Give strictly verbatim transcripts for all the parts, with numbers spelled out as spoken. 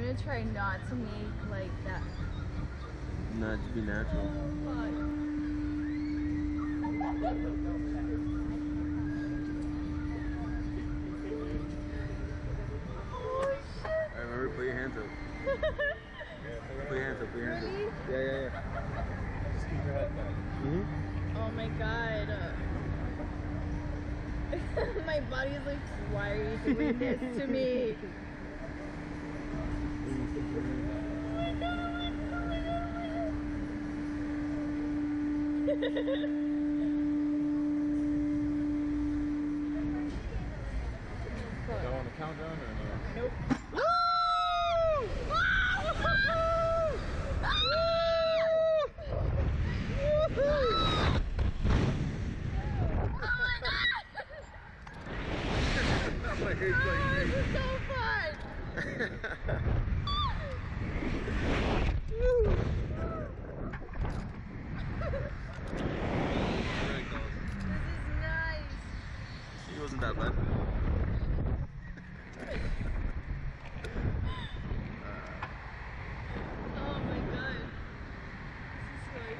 gonna try not to make like that. Nah, just be natural. Fuck. Alright, remember, put your hands up. Put your hands up, put your hands Really? up. Yeah, yeah, yeah. Just keep your head back. Mm-hmm. Oh my god. My body is like, why are you doing this to me? Oh my god. Y'all want to count down or no? Nope. Like, it's Oh, like, this is so fun! Very close. This is nice. It wasn't that bad. Oh my god. This is good.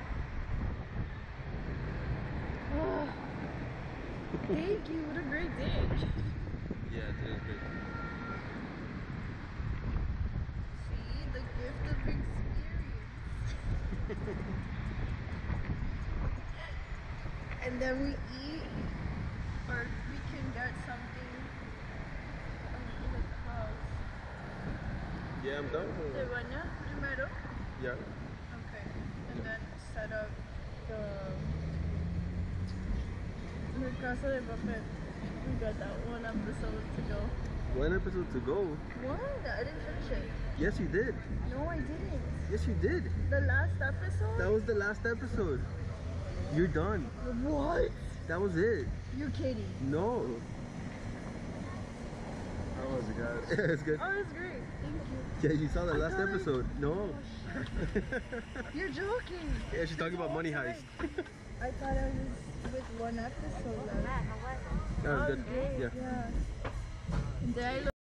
Oh. Thank you, what a great day. Yeah, today's great. See, the gift of experience. And then we eat, or we can get something um, in the house. Yeah, I'm done. ¿Te baña primero? Yeah. Okay. And then set up the, the Casa de Papel. We got that one episode to go. One episode to go. What? I didn't finish it. Yes, you did. No, I didn't. Yes, you did. The last episode? That was the last episode. You're done. What? That was it. You're kidding. No. How was it, guys? Yeah, it's good. Oh, it's great. Thank you. Yeah, you saw the I last thought I- episode. No. You're joking. Yeah, she's talking about Money Heist. I thought I was with one episode left. That was good. Okay, Yeah. yeah. Did I look